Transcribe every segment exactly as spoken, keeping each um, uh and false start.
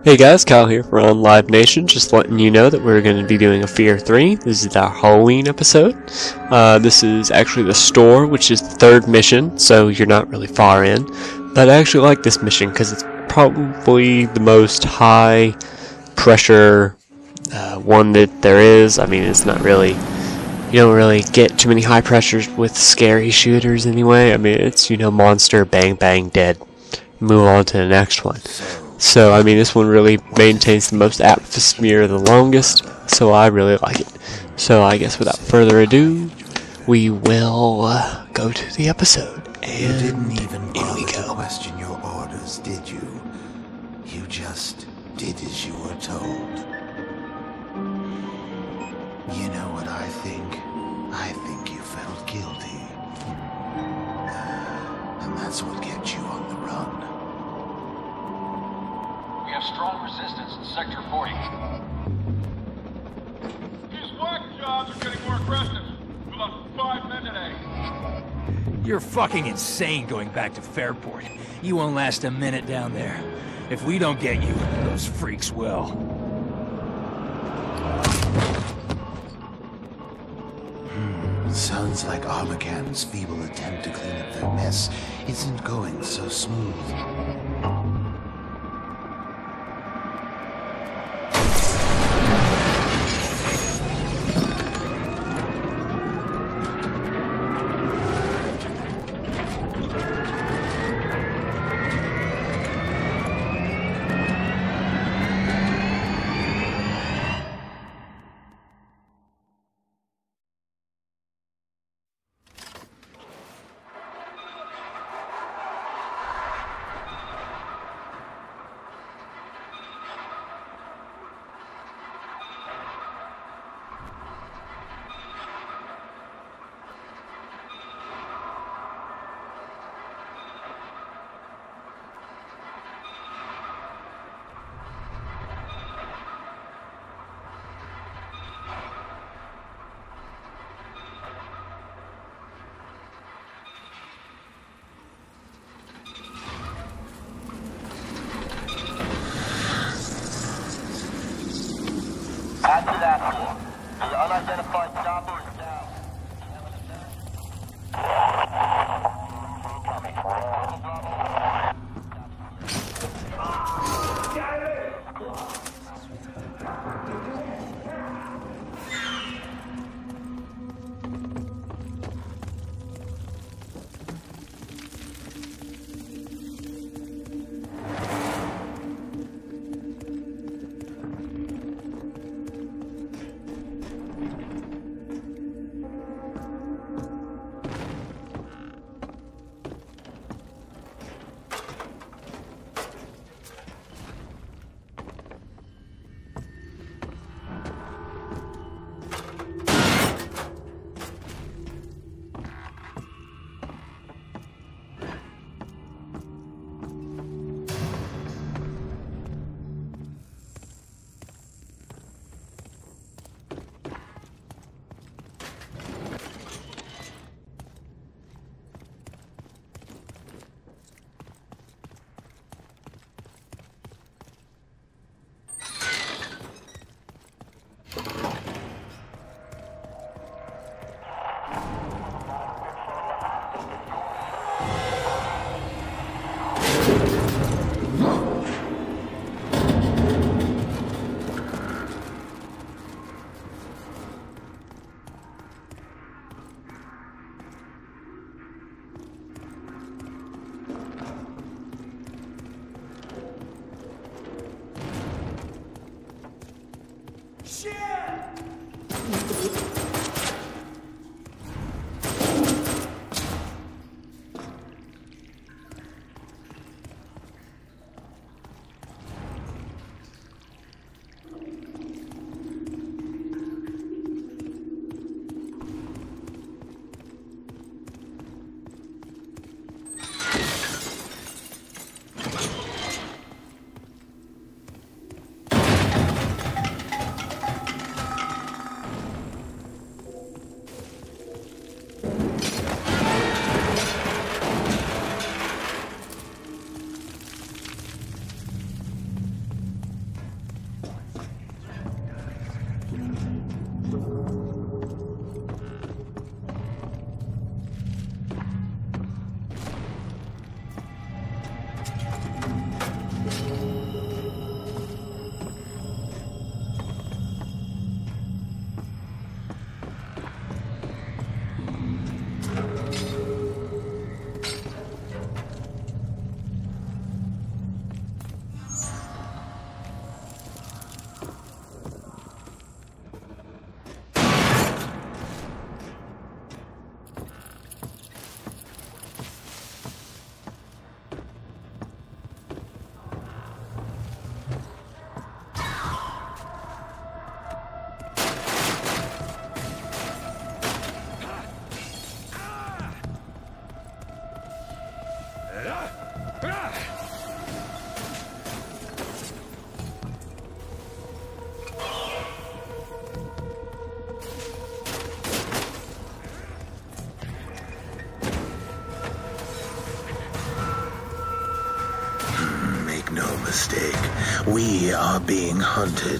Hey guys, Kyle here for OnLive Nation, just letting you know that we're going to be doing a F E A R three. This is our Halloween episode. Uh, this is actually the store, which is the third mission, so you're not really far in. But I actually like this mission because it's probably the most high pressure uh, one that there is. I mean, it's not really, you don't really get too many high pressures with scary shooters anyway. I mean, it's, you know, monster, bang, bang, dead. Move on to the next one. So, I mean, this one really maintains the most atmosphere the longest, so I really like it. So, I guess without further ado, we will uh, go to the episode. And you didn't even bother we to go. question your orders, did you? You just did as you were told. You know what I think? I think you felt guilty. And that's what kept you on the run. We have strong resistance in Sector forty. These whack jobs are getting more aggressive. We lost five men today. You're fucking insane going back to Fairport. You won't last a minute down there. If we don't get you, those freaks will. Hmm, sounds like Armacan's feeble attempt to clean up their mess isn't going so smooth. Make no mistake, we are being hunted.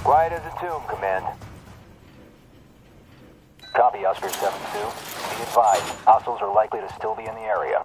Quiet as a tomb, Command. Copy, Oscar seven two. Be advised, hostiles are likely to still be in the area.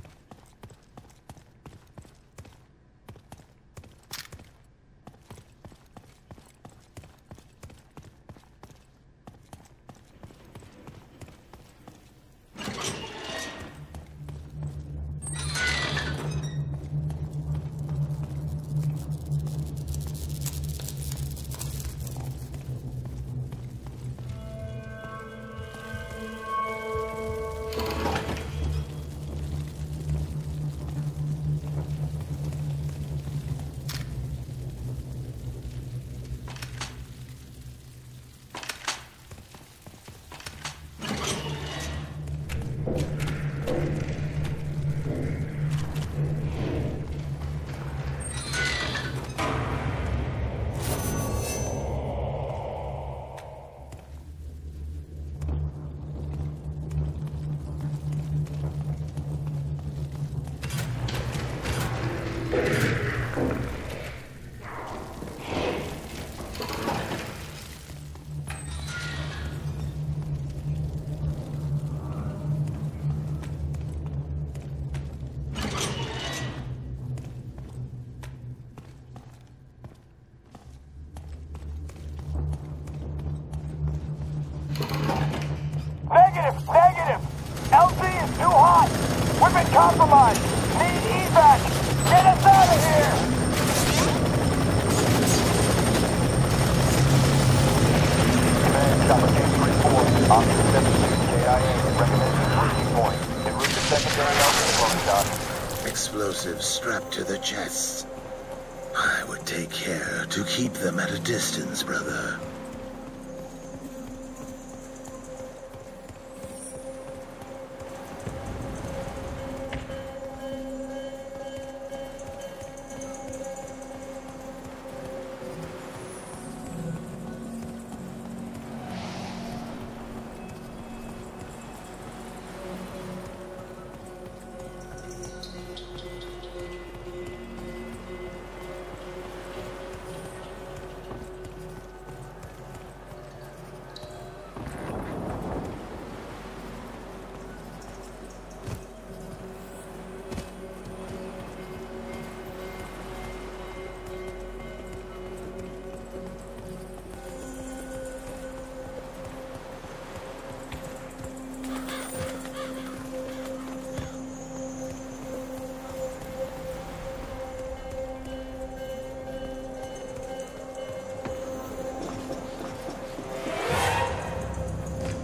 Negative! Negative! L Z is too hot! We've been compromised! Need evac! Get us out of here! Command, Chopper two three four. Oscar seven six K I A. Recommending breaching point. En route to secondary Alpha close shot. Explosives strapped to the chests. I would take care to keep them at a distance, brother.